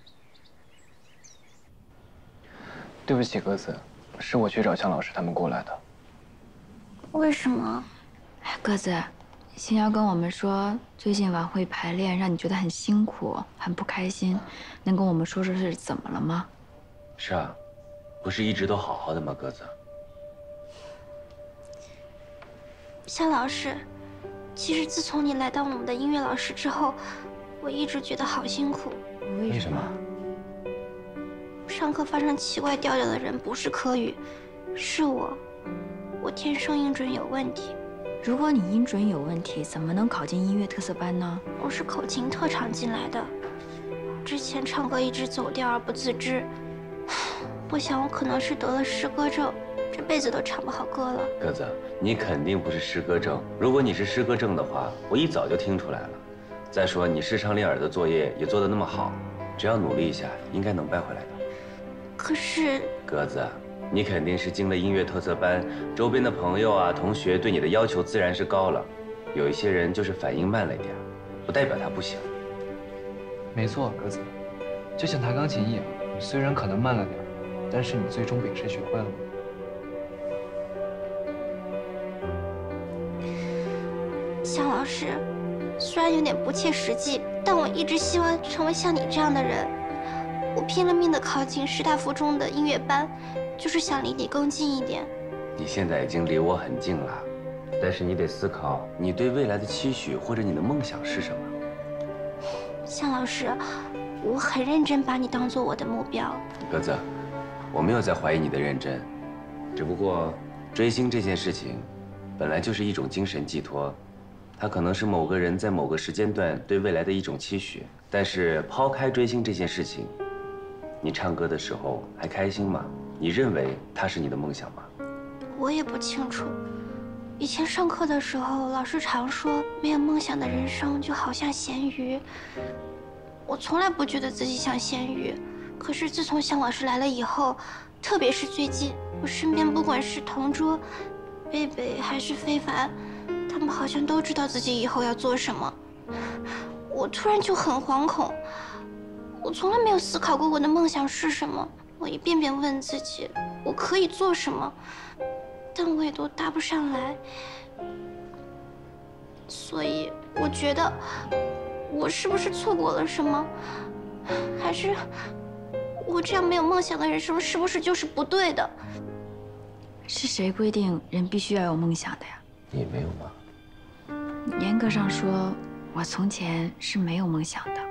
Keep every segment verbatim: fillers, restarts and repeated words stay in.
对不起，鸽子，是我去找向老师他们过来的。 为什么？ 哎，鸽子，星瑶跟我们说，最近晚会排练让你觉得很辛苦，很不开心，能跟我们说说是怎么了吗？ 是啊，不是一直都好好的吗？鸽子。 向老师，其实自从你来当我们的音乐老师之后，我一直觉得好辛苦。 为什么？ 上课发生奇怪调调的人不是柯宇，是我。我天生音准有问题。 如果你音准有问题，怎么能考进音乐特色班呢？ 我是口琴特长进来的，之前唱歌一直走调而不自知。我想我可能是得了诗歌症，这辈子都唱不好歌了。 鸽子，你肯定不是诗歌症。如果你是诗歌症的话，我一早就听出来了。再说你视唱练耳的作业也做得那么好，只要努力一下，应该能掰回来的。 可是， 鸽子，你肯定是进了音乐特色班，周边的朋友啊、同学对你的要求自然是高了。有一些人就是反应慢了一点，不代表他不行。 没错，鸽子，就像弹钢琴一样，你虽然可能慢了点，但是你最终比谁学会了吗？ 向老师，虽然有点不切实际，但我一直希望成为像你这样的人。我拼了命的考进师大附中的音乐班，就是想离你更近一点。 你现在已经离我很近了，但是你得思考，你对未来的期许或者你的梦想是什么？ 向老师，我很认真把你当做我的目标。 鸽子，我没有在怀疑你的认真，只不过追星这件事情，本来就是一种精神寄托，它可能是某个人在某个时间段对未来的一种期许。但是抛开追星这件事情，你唱歌的时候还开心吗？你认为它是你的梦想吗？ 我也不清楚。以前上课的时候，老师常说，没有梦想的人生就好像咸鱼。我从来不觉得自己像咸鱼，可是自从向老师来了以后，特别是最近，我身边不管是同桌、贝贝还是非凡，他们好像都知道自己以后要做什么。我突然就很惶恐。我从来没有思考过我的梦想是什么，我一遍遍问自己，我可以做什么，但我也都答不上来。所以我觉得，我是不是错过了什么？还是我这样没有梦想的人生，是不是就是不对的？ 是谁规定人必须要有梦想的呀？ 你没有吗？ 严格上说，我从前是没有梦想的。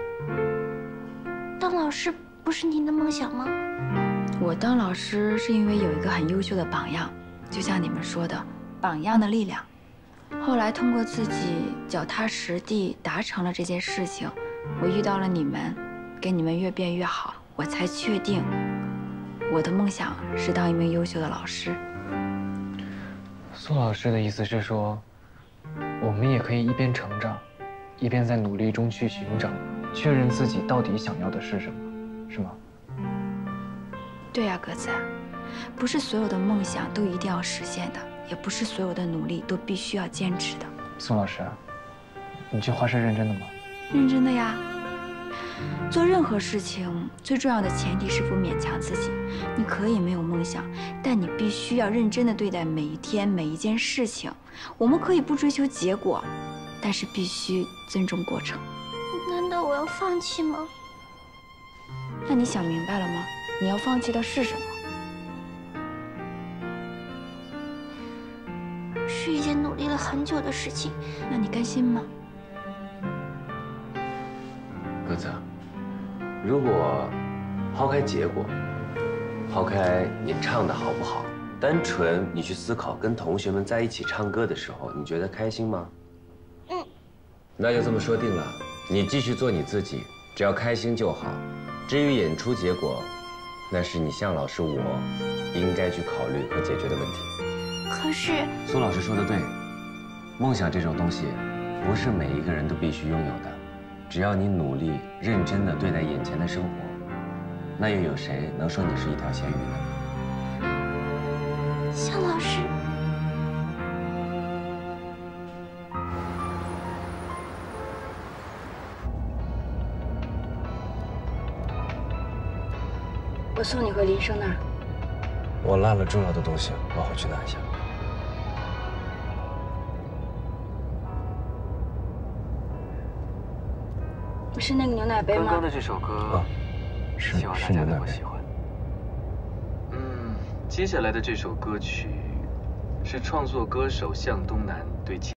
当老师不是您的梦想吗？ 我当老师是因为有一个很优秀的榜样，就像你们说的，榜样的力量。后来通过自己脚踏实地达成了这件事情，我遇到了你们，跟你们越变越好，我才确定我的梦想是当一名优秀的老师。 苏老师的意思是说，我们也可以一边成长，一边在努力中去寻找，确认自己到底想要的是什么，是吗？ 对呀，鸽子，不是所有的梦想都一定要实现的，也不是所有的努力都必须要坚持的。 苏老师，你这话是认真的吗？ 认真的呀。做任何事情最重要的前提是不勉强自己。你可以没有梦想，但你必须要认真的对待每一天每一件事情。我们可以不追求结果，但是必须尊重过程。 难道我要放弃吗？ 那你想明白了吗？你要放弃的是什么？ 是一件努力了很久的事情。 那你甘心吗？ 鸽子，如果抛开结果，抛开你唱的好不好，单纯你去思考跟同学们在一起唱歌的时候，你觉得开心吗？ 嗯。 那就这么说定了，你继续做你自己，只要开心就好。至于演出结果，那是你向老师我应该去考虑和解决的问题。 可是苏老师说的对，梦想这种东西，不是每一个人都必须拥有的。只要你努力、认真地对待眼前的生活，那又有谁能说你是一条咸鱼呢？ 向老师。 我送你回林生那儿。 我落了重要的东西，我回去拿一下。 是那个牛奶杯吗？ 刚刚的这首歌， 啊，是希望大家是牛奶杯。 能够喜欢。嗯，接下来的这首歌曲是创作歌手向东南对其。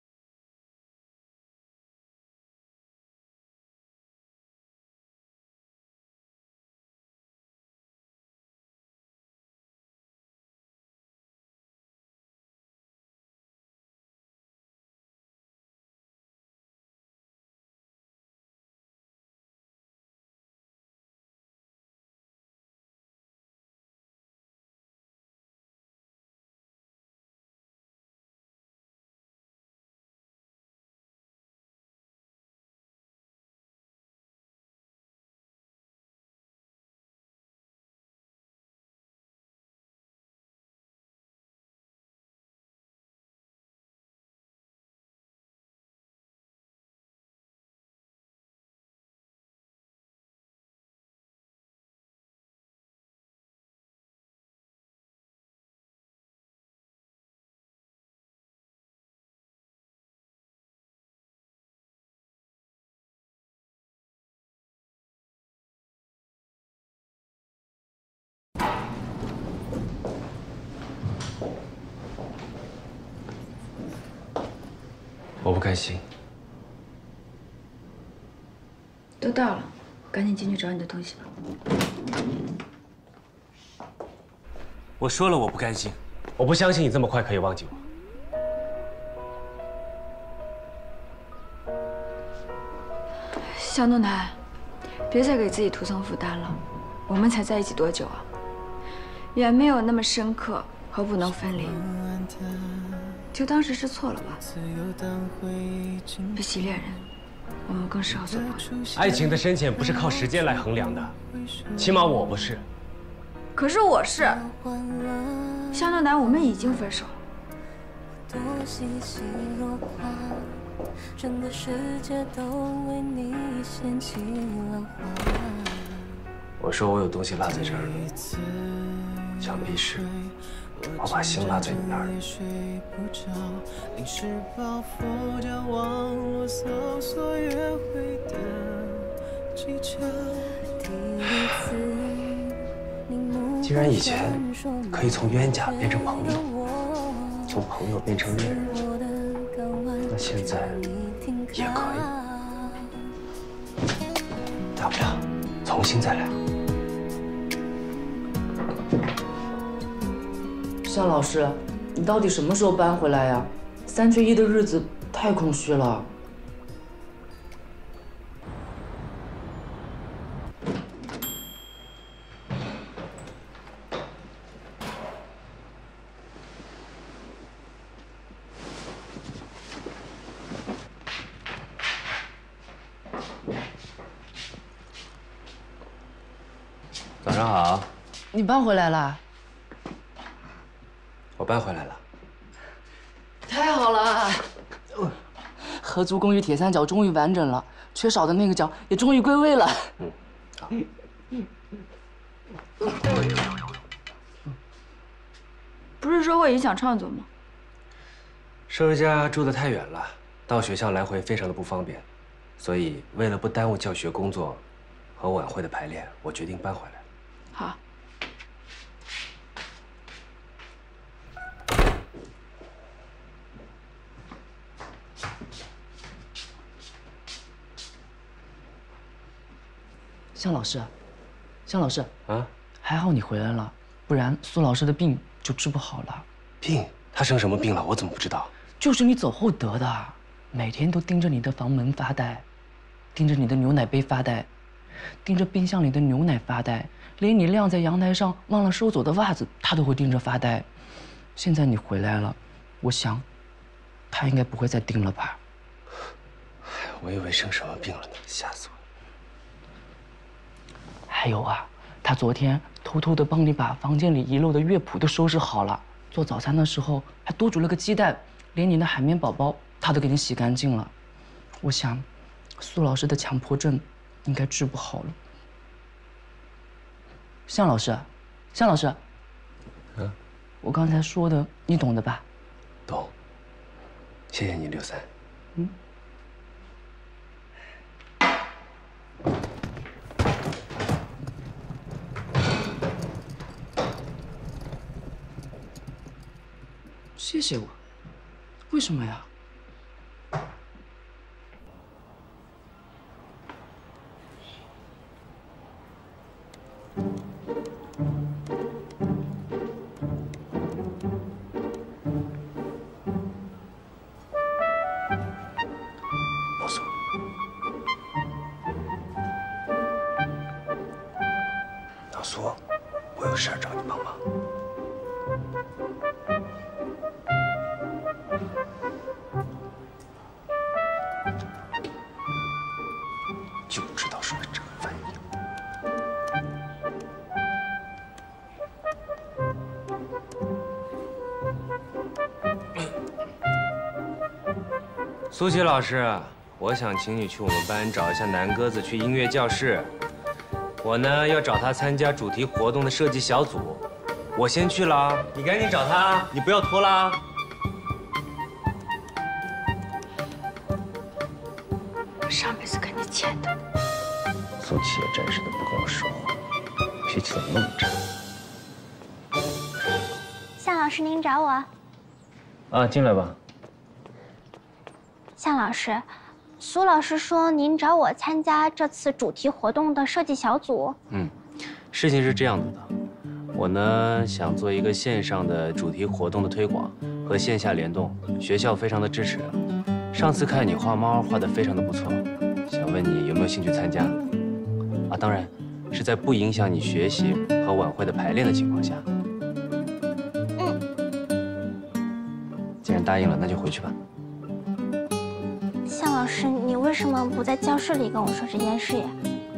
我不开心。 都到了，赶紧进去找你的东西吧。 我说了我不甘心，我不相信你这么快可以忘记我。 向东南，别再给自己徒增负担了。我们才在一起多久啊？远没有那么深刻和不能分离。就当时是错了吧。比起恋人，我们更适合做朋友。 爱情的深浅不是靠时间来衡量的，起码我不是。 可是我是。向东南，我们已经分手了。整个世界都为你掀起了花。 我说我有东西落在这儿了，想必是我把心落在你那儿了。既然以前可以从冤家变成朋友，从朋友变成恋人，那现在也可以。大不了重新再来。 向老师，你到底什么时候搬回来呀？三缺一的日子太空虚了。 早上好。 你搬回来了？ 我搬回来了。 太好了！合租公寓铁三角终于完整了，缺少的那个角也终于归位了。嗯，好。 不是说会影响创作吗？ 收拾家住得太远了，到学校来回非常的不方便，所以为了不耽误教学工作和晚会的排练，我决定搬回来。 好。 向老师，向老师啊， 还好你回来了，不然苏老师的病就治不好了。 病？他生什么病了？我怎么不知道？ 就是你走后得的，每天都盯着你的房门发呆，盯着你的牛奶杯发呆，盯着冰箱里的牛奶发呆，连你晾在阳台上忘了收走的袜子，他都会盯着发呆。现在你回来了，我想，他应该不会再盯了吧？ 我以为生什么病了呢，吓死我了。 还有啊，他昨天偷偷的帮你把房间里遗漏的乐谱都收拾好了，做早餐的时候还多煮了个鸡蛋，连你的海绵宝宝他都给你洗干净了。我想，苏老师的强迫症应该治不好了。 向老师，向老师， 嗯， 我刚才说的你懂的吧？ 懂。谢谢你，刘三。 嗯。谢谢我，为什么呀？ 老苏，老苏，我有事儿找你帮忙。就知道是个这反应。 苏琪老师，我想请你去我们班找一下南鸽子去音乐教室。我呢要找他参加主题活动的设计小组。我先去了啊，你赶紧找他，你不要拖啦。 我上辈子跟你欠的。 苏琪也真是的，不跟我说话，脾气怎么那么差？ 向老师，您找我。 啊，进来吧。 向老师，苏老师说您找我参加这次主题活动的设计小组。 嗯，事情是这样子的，我呢想做一个线上的主题活动的推广和线下联动，学校非常的支持。上次看你画猫画得非常的不错，想问你有没有兴趣参加？啊，当然是在不影响你学习和晚会的排练的情况下。 嗯。 既然答应了，那就回去吧。 向老师，你为什么不在教室里跟我说这件事呀？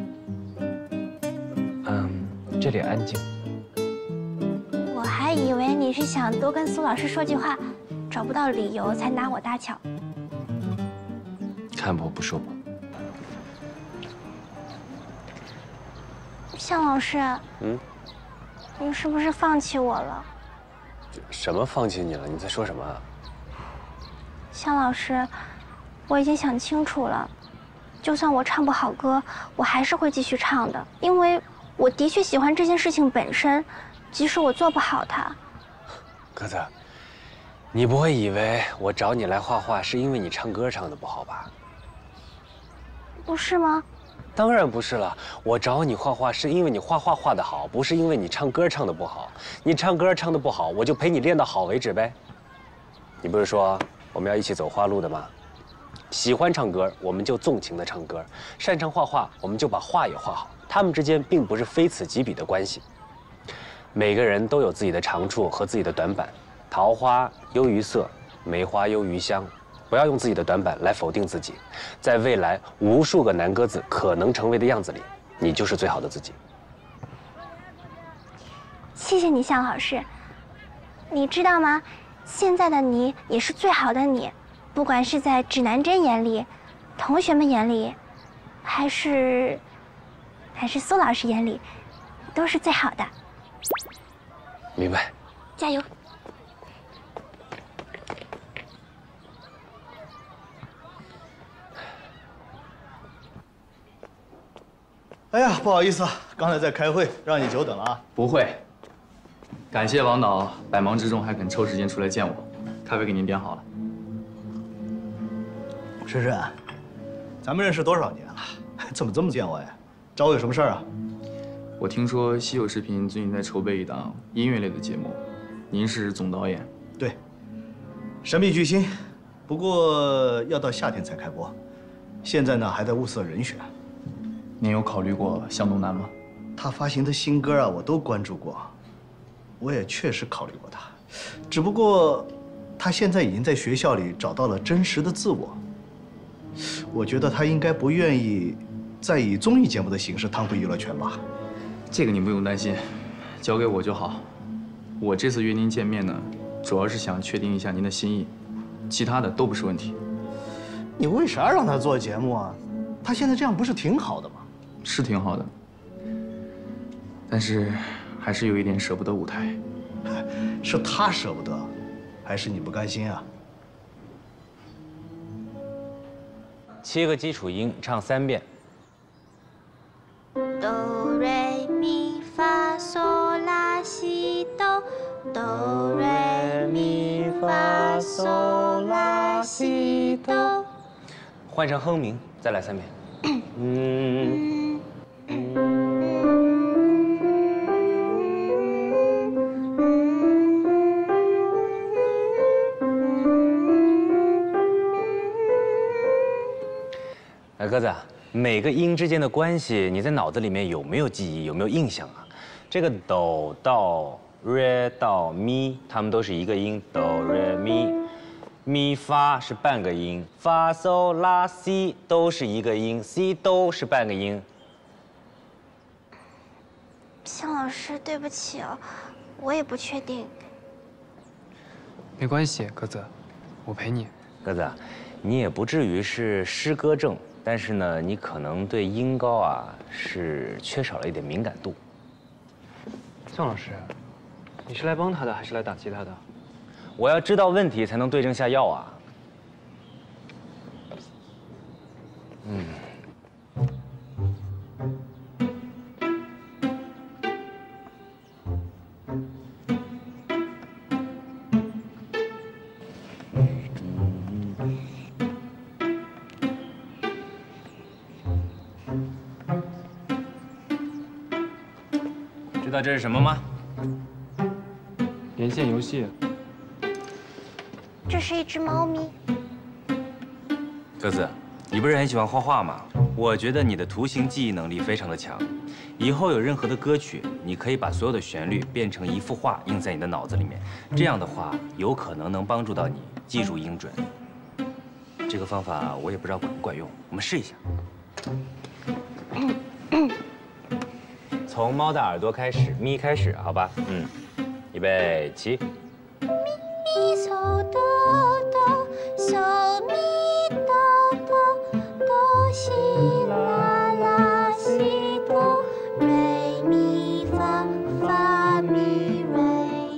嗯，这里安静。 我还以为你是想多跟苏老师说句话，找不到理由才拿我搭桥。 看破不说破。 向老师， 嗯， 你是不是放弃我了？ 什么放弃你了？你在说什么啊？ 向老师，我已经想清楚了，就算我唱不好歌，我还是会继续唱的，因为我的确喜欢这件事情本身，即使我做不好它。 鸽子，你不会以为我找你来画画是因为你唱歌唱得不好吧？ 不是吗？ 当然不是了，我找你画画是因为你画画画得好，不是因为你唱歌唱得不好。你唱歌唱得不好，我就陪你练到好为止呗。你不是说我们要一起走花路的吗？喜欢唱歌，我们就纵情地唱歌；擅长画画，我们就把画也画好。他们之间并不是非此即彼的关系。每个人都有自己的长处和自己的短板，桃花优于色，梅花优于香。不要用自己的短板来否定自己，在未来无数个男鸽子可能成为的样子里，你就是最好的自己。 谢谢你，向老师。你知道吗？现在的你也是最好的你，不管是在指南针眼里、同学们眼里，还是还是苏老师眼里，都是最好的。 明白。 加油！ 哎呀，不好意思啊，刚才在开会，让你久等了啊。 不会，感谢王导百忙之中还肯抽时间出来见我，咖啡给您点好了。 深深，咱们认识多少年了？怎么这么见外呀？找我有什么事儿啊？ 我听说稀有视频最近在筹备一档音乐类的节目，您是总导演。 对，神秘巨星，不过要到夏天才开播，现在呢还在物色人选。 您有考虑过向东南吗？ 他发行的新歌啊，我都关注过，我也确实考虑过他，只不过他现在已经在学校里找到了真实的自我。我觉得他应该不愿意再以综艺节目的形式趟回娱乐圈吧。 这个您不用担心，交给我就好。我这次约您见面呢，主要是想确定一下您的心意，其他的都不是问题。 你为啥让他做节目啊？他现在这样不是挺好的吗？ 是挺好的， 但是还是有一点舍不得舞台。 是他舍不得，还是你不甘心啊？ 七个基础音，唱三遍。 哆瑞咪发嗦拉西哆，哆瑞咪发嗦拉西哆。 换成哼鸣，再来三遍。嗯。哎，鸽子，每个音之间的关系，你在脑子里面有没有记忆，有没有印象啊？这个哆到瑞到咪，它们都是一个音，哆瑞咪。咪发是半个音，发嗦拉西都是一个音，西都是半个音。 向老师，对不起哦，我也不确定。 没关系，鸽子，我陪你。 鸽子，你也不至于是诗歌症，但是呢，你可能对音高啊是缺少了一点敏感度。 向老师，你是来帮他的还是来打击他的？ 我要知道问题才能对症下药啊。嗯。知道这是什么吗？ 连线游戏。 这是一只猫咪。 鸽子，你不是很喜欢画画吗？我觉得你的图形记忆能力非常的强，以后有任何的歌曲，你可以把所有的旋律变成一幅画，印在你的脑子里面。这样的话，有可能能帮助到你记住音准。这个方法我也不知道管不管用，我们试一下。从猫的耳朵开始，咪开始，好吧？嗯，预备起。 咪嗦哆哆嗦咪哆哆哆西啦啦西哆瑞咪发发咪瑞。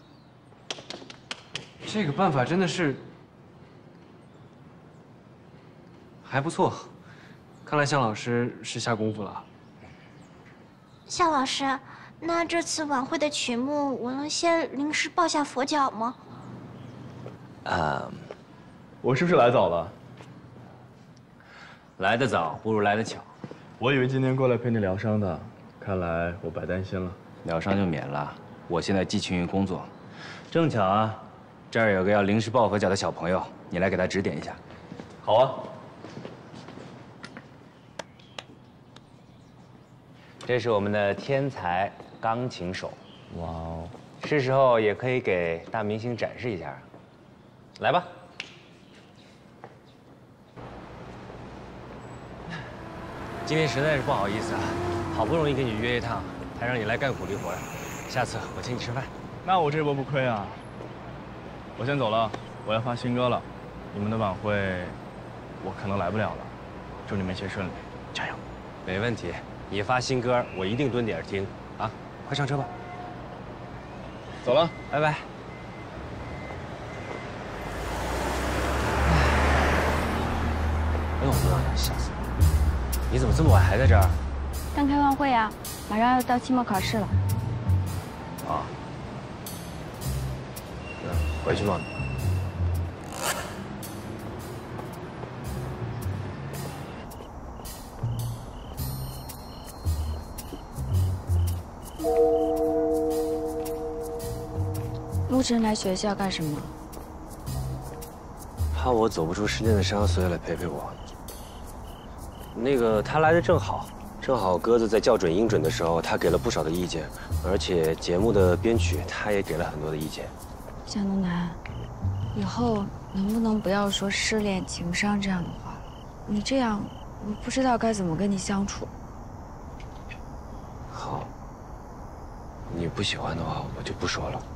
这个办法真的是还不错，看来向老师是下功夫了。 向老师，那这次晚会的曲目，我能先临时抱下佛脚吗？ 啊， 我是不是来早了？ 来得早不如来得巧。 我以为今天过来陪你疗伤的，看来我白担心了。 疗伤就免了，我现在寄情于工作。正巧啊，这儿有个要临时抱佛脚的小朋友，你来给他指点一下。 好啊。 这是我们的天才钢琴手，哇哦！是时候也可以给大明星展示一下，来吧。今天实在是不好意思啊，好不容易跟你约一趟，还让你来干苦力活呀。下次我请你吃饭。 那我这波不亏啊。我先走了，我要发新歌了，你们的晚会我可能来不了了，祝你们一切顺利，加油！ 没问题。你发新歌，我一定蹲点听啊！快上车吧。 走了， 拜拜。哎呦妈呀，吓死我！你怎么这么晚还在这儿？ 刚开完会啊，马上要到期末考试了。 啊。嗯，回去吧。 陆晨来学校干什么？ 怕我走不出失恋的伤，所以来陪陪我。那个他来的正好，正好鸽子在校准音准的时候，他给了不少的意见，而且节目的编曲他也给了很多的意见。 向东南，以后能不能不要说失恋、情伤这样的话？你这样，我不知道该怎么跟你相处。 好，你不喜欢的话，我就不说了。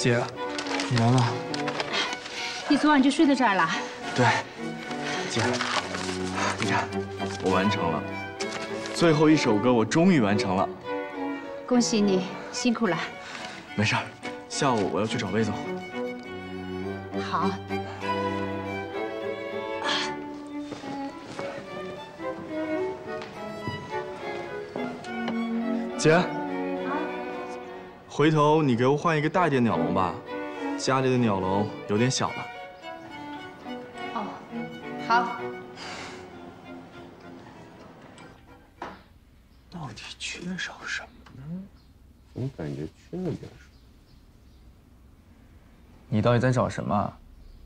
姐，你来了。 你昨晚就睡在这儿了？ 对，姐，你看，我完成了，最后一首歌我终于完成了。 恭喜你，辛苦了。 没事儿，下午我要去找魏总。 好。 姐，回头你给我换一个大一点鸟笼吧，家里的鸟笼有点小了。 哦，好。 到底缺少什么呢？总感觉缺了点什么。 你到底在找什么？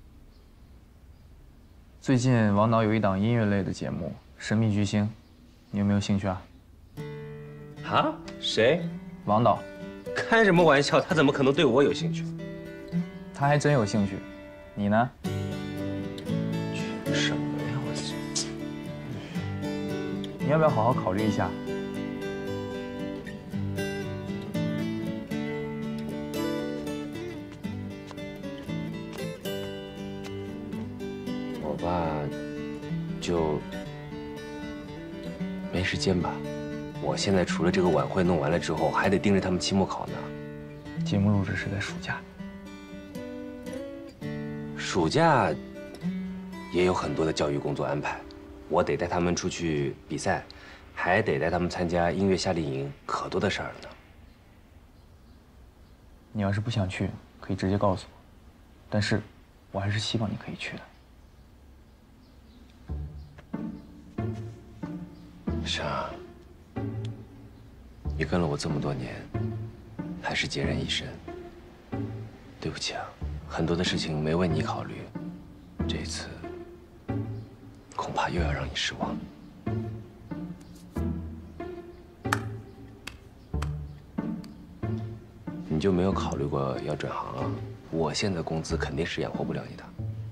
最近王导有一档音乐类的节目《神秘巨星》，你有没有兴趣啊？ 啊？谁？ 王导。 开什么玩笑？他怎么可能对我有兴趣？ 他还真有兴趣。你呢？ 缺什么呀？我你要不要好好考虑一下？ 我吧，就没时间吧。我现在除了这个晚会弄完了之后，还得盯着他们期末考呢。 节目录制是在暑假。 暑假也有很多的教育工作安排，我得带他们出去比赛，还得带他们参加音乐夏令营，可多的事儿了呢。 你要是不想去，可以直接告诉我，但是我还是希望你可以去的。 是啊，你跟了我这么多年，还是孑然一身。对不起啊，很多的事情没为你考虑，这一次恐怕又要让你失望了。你就没有考虑过要转行啊？我现在工资肯定是养活不了你的。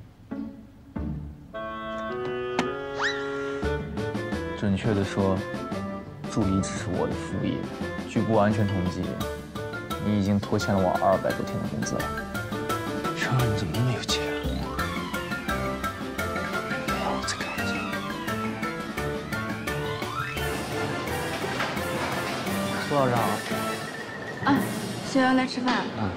准确的说，助理只是我的副业。据不完全统计，你已经拖欠了我二百多天的工资了。 这人怎么那么有钱啊？哎呀，我再看一下。 苏老师好。 啊，逍遥来吃饭。 嗯。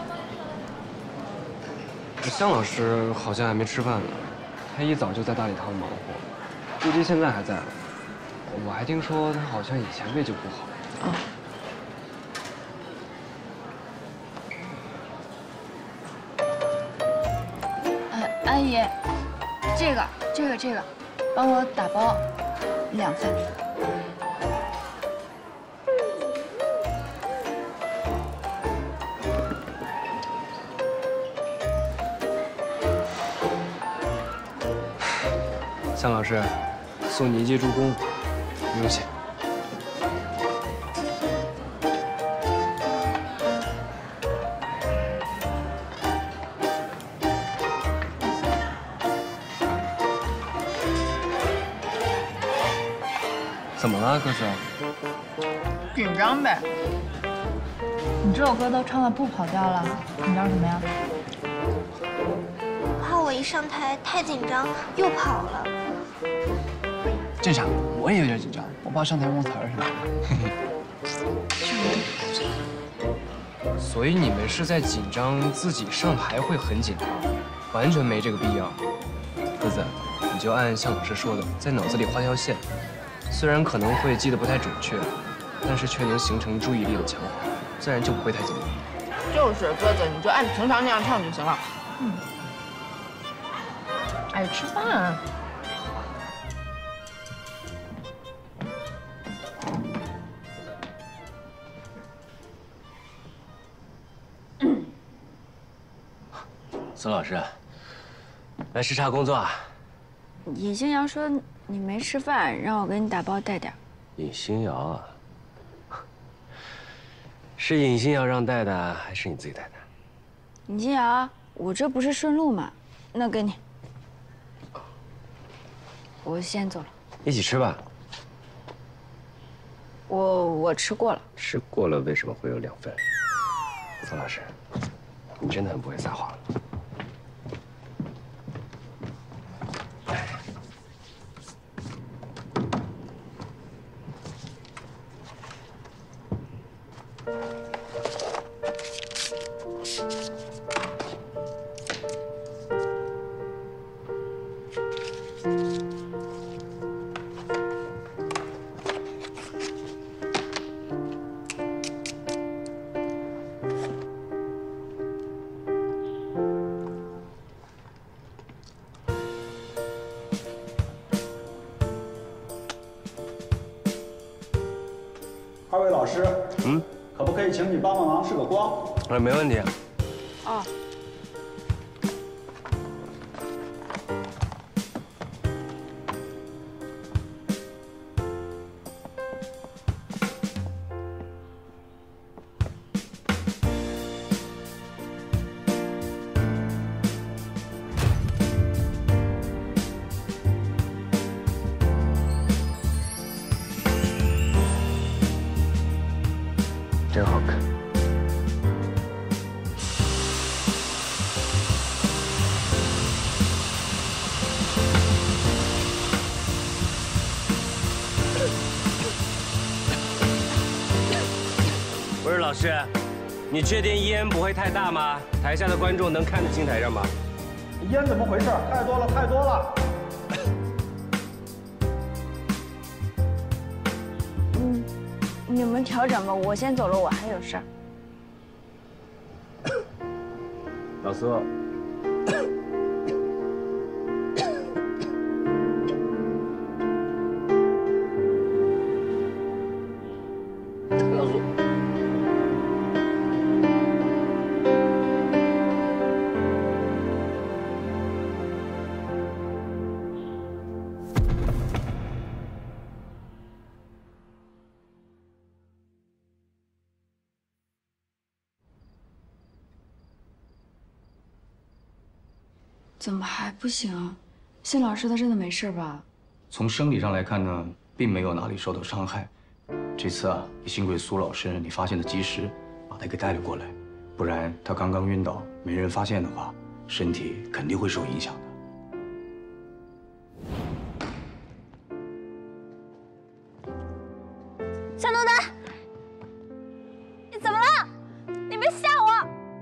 向老师好像还没吃饭呢，他一早就在大礼堂忙活，估计现在还在。我还听说他好像以前胃就不好。 哦。呃，阿姨，这个、这个、这个，帮我打包两份。 向老师，送你一记助攻。不用谢。怎么了，哥斯？ 紧张呗。你这首歌都唱到不跑调了，紧张什么呀？ 怕我一上台太紧张又跑了。 正常，我也有点紧张，我怕上台忘词儿什么的。所以你们是在紧张自己上台会很紧张，完全没这个必要。鸽子，你就按向老师说的，在脑子里画条线，虽然可能会记得不太准确，但是却能形成注意力的强化，自然就不会太紧张。 就是鸽子，你就按平常那样唱就行了。嗯。哎，吃饭啊。 孙老师，来视察工作啊。 尹星瑶说你没吃饭，让我给你打包带点。 尹星瑶啊，是尹星瑶让带的，还是你自己带的？ 尹星瑶，我这不是顺路吗？那给你。我先走了。 一起吃吧。 我我吃过了。 吃过了，为什么会有两份？孙老师， 你真的很不会撒谎。 二位老师， 嗯， 可不可以请你帮帮忙，试个光？ 哎，没问题。 哦。 真好看。 不是老师，你确定烟不会太大吗？台下的观众能看得清台上吗？ 烟怎么回事？太多了，太多了。 嗯，你们调整吧，我先走了，我还有事儿。 老苏。 老苏。 怎么还不行？谢老师他真的没事吧？ 从生理上来看呢，并没有哪里受到伤害。这次啊，也幸亏苏老师你发现的及时，把他给带了过来，不然他刚刚晕倒，没人发现的话，身体肯定会受影响的。 向东南，你怎么了？你别吓我！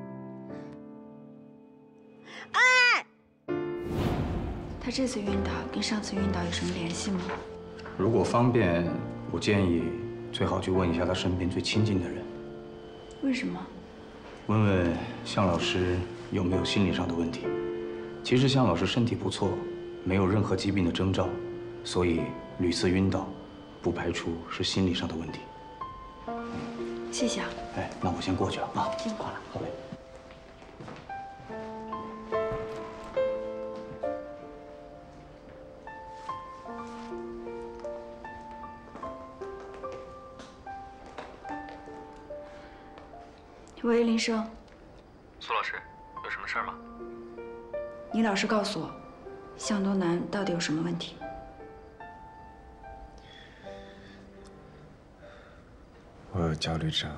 哎！ 他这次晕倒跟上次晕倒有什么联系吗？ 如果方便，我建议最好去问一下他身边最亲近的人。 为什么？ 问问向老师有没有心理上的问题。其实向老师身体不错，没有任何疾病的征兆，所以屡次晕倒，不排除是心理上的问题。 谢谢啊。 哎，那我先过去了啊。 辛苦了。 好嘞。 喂，林生。 苏老师，有什么事儿吗？ 你老实告诉我，向东南到底有什么问题？ 我有焦虑症。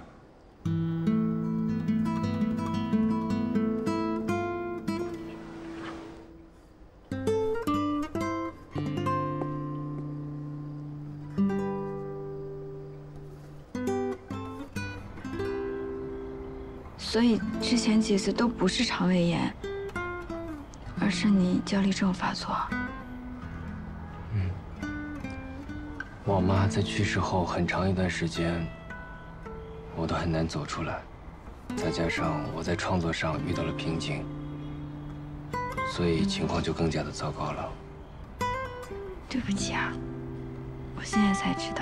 所以之前几次都不是肠胃炎，而是你焦虑症发作。 嗯，我妈在去世后很长一段时间，我都很难走出来，再加上我在创作上遇到了瓶颈，所以情况就更加的糟糕了。 对不起啊，我现在才知道。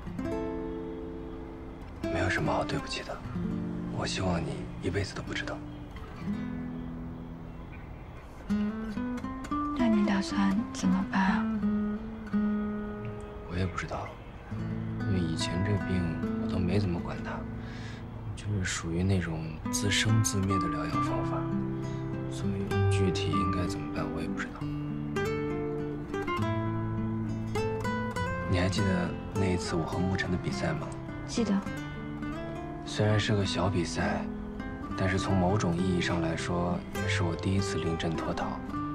没有什么好对不起的，我希望你一辈子都不知道。 那你打算怎么办啊？ 我也不知道，因为以前这病我都没怎么管它，就是属于那种自生自灭的疗养方法，所以具体应该怎么办我也不知道。你还记得那一次我和沐晨的比赛吗？ 记得。 虽然是个小比赛， 但是从某种意义上来说，也是我第一次临阵脱逃，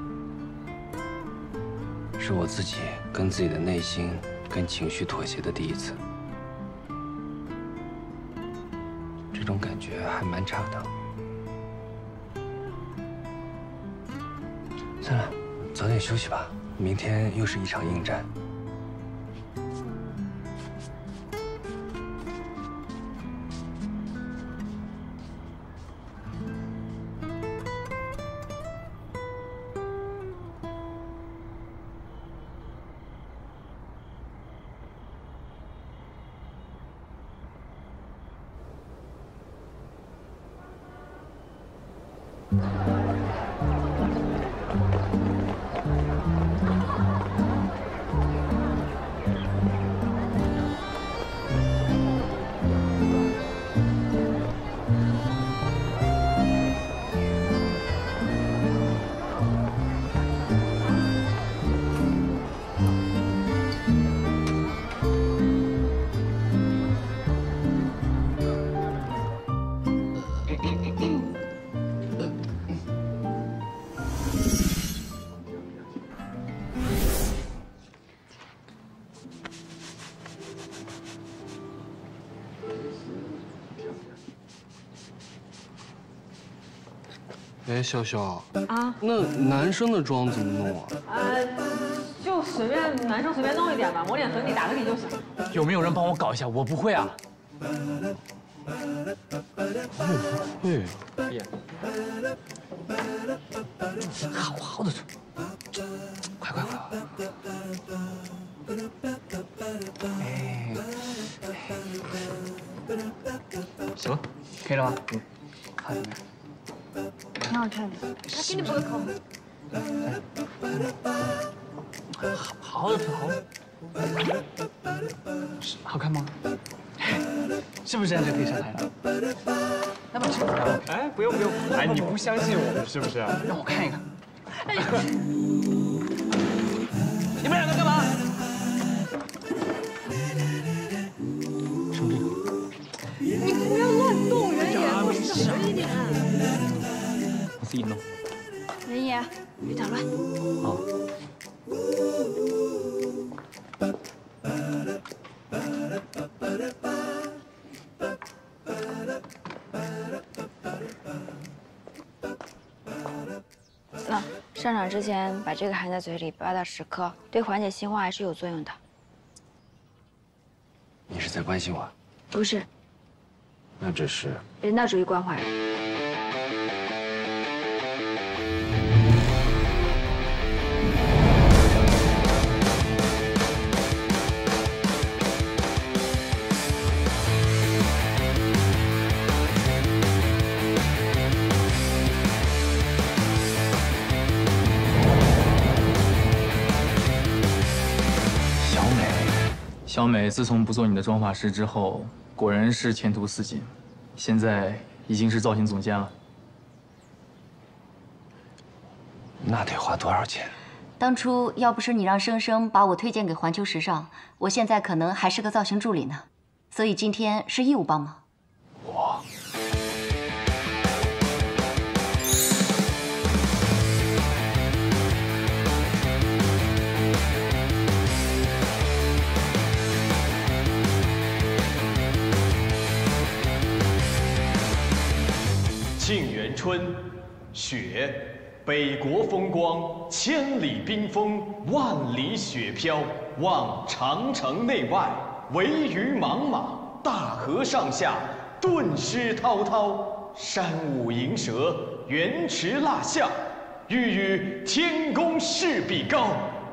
是我自己跟自己的内心、跟情绪妥协的第一次。这种感觉还蛮差的。算了，早点休息吧，明天又是一场硬战。 哎，潇潇啊，那男生的妆怎么弄啊？ 呃，就随便男生随便弄一点吧，抹点粉底打个底就行。 有没有人帮我搞一下？我不会啊。 我不会啊。 好好的，快快快！哎，行了，可以了吧？嗯，看怎么样？ 挺好看的，来给你补个口。 好好的，挺好的。好看吗？是不是这样就可以上台了？来吧，去。 哎，不用不用，哎，你不相信我们是不是？ 让我看一看。哎，你们两个干嘛？什么？ 你不要乱动，原野，给我小一点。 我自己弄。 原野，别捣乱。 好。 那上场之前把这个含在嘴里八到十颗，对缓解心慌还是有作用的。 你是在关心我？ 不是， 那只是人道主义关怀。 小美自从不做你的妆发师之后，果然是前途似锦，现在已经是造型总监了。 那得花多少钱？ 当初要不是你让生生把我推荐给环球时尚，我现在可能还是个造型助理呢。所以今天是义务帮忙。 我。 沁园春，雪，北国风光，千里冰封，万里雪飘。望长城内外，惟余莽莽；大河上下，顿失滔滔。山舞银蛇，原驰蜡象，欲与天公试比高。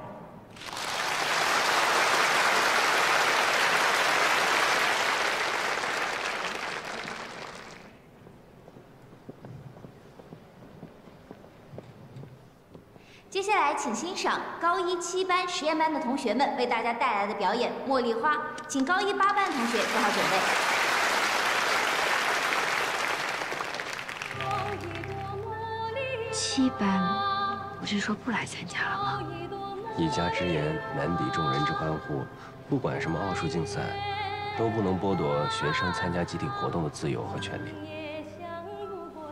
接下来，请欣赏高一七班实验班的同学们为大家带来的表演《茉莉花》，请高一八班同学做好准备。 七班不是说不来参加了吗？ 一家之言，难抵众人之欢呼。不管什么奥数竞赛，都不能剥夺学生参加集体活动的自由和权利。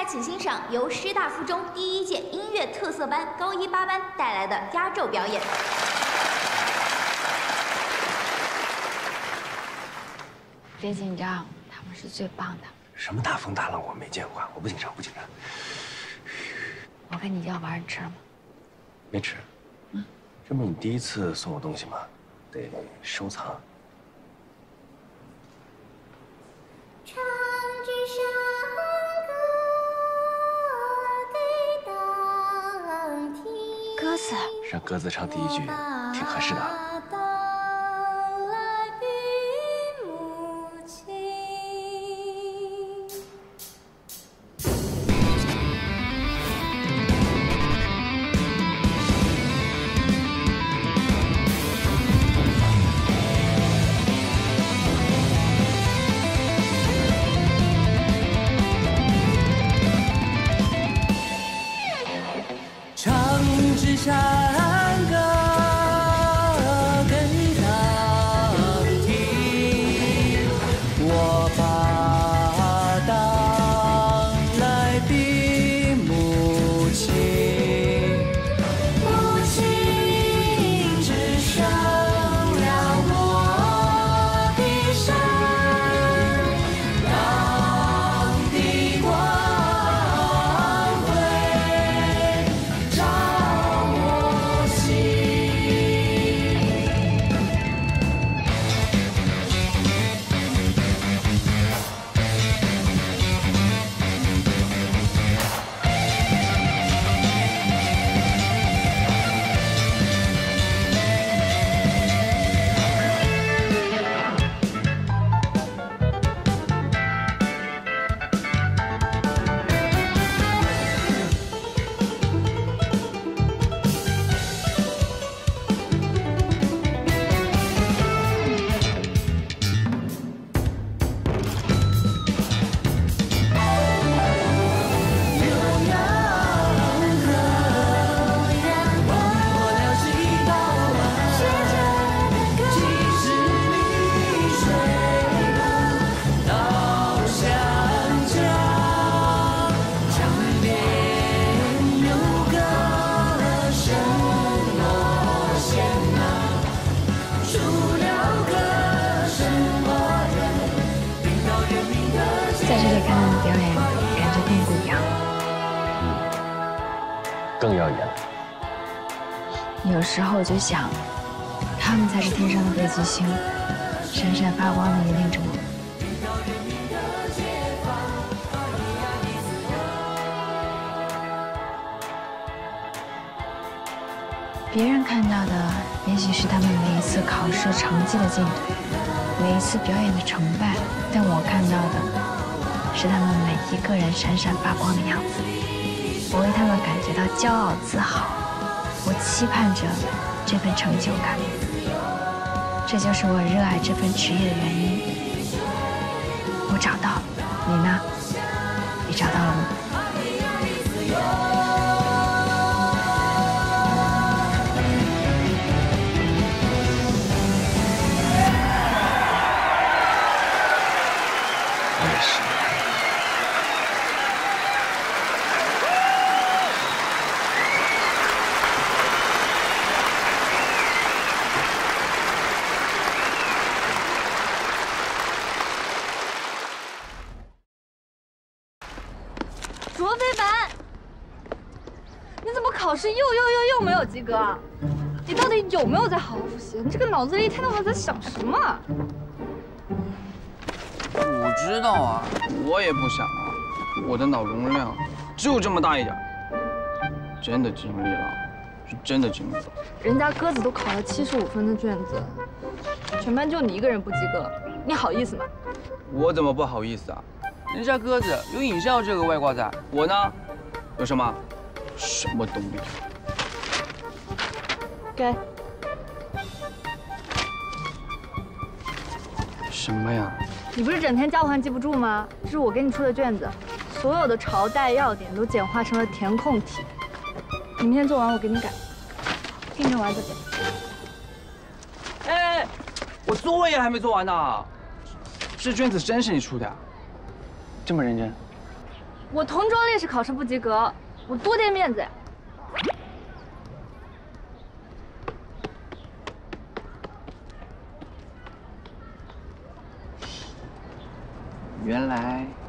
请欣赏由师大附中第一届音乐特色班高一八班带来的压轴表演。 别紧张，他们是最棒的。 什么大风大浪我没见过，我不紧张，不紧张。 我给你要晚上吃了吗？ 没吃。嗯，这不是你第一次送我东西吗？得收藏。 鸽子， 让鸽子唱第一句，挺合适的。 山歌给他听，我把当来的母亲，母亲只剩了我的山，让的光辉照。 在这里看他们表演，感觉更不一样。 嗯，更耀眼。 有时候我就想，他们才是天上的北极星，闪闪发光的引领着我们。别人看到的也许是他们每一次考试成绩的进度，每一次表演的成败，但我看到的。 是他们每一个人闪闪发光的样子，我为他们感觉到骄傲自豪，我期盼着这份成就感，这就是我热爱这份职业的原因。我找到了，你呢？你找到了吗？ 卓非凡，你怎么考试又又又又没有及格啊？你到底有没有在好好复习？你这个脑子里一天到晚在想什么？ 我知道啊，我也不想啊，我的脑容量就这么大一点，真的尽力了，是真的尽力了。 人家鸽子都考了七十五分的卷子，全班就你一个人不及格，你好意思吗？ 我怎么不好意思啊？ 人家鸽子有影校这个外挂在，我呢，有什么？什么动力？ 给。 什么呀？ 你不是整天交换记不住吗？这是我给你出的卷子，所有的朝代要点都简化成了填空题。你明天做完我给你改。听着，我这边。 哎，我作业还没做完呢。这卷子真是你出的呀？这么认真？ 我同桌历史考试不及格，我多点面子呀。 原来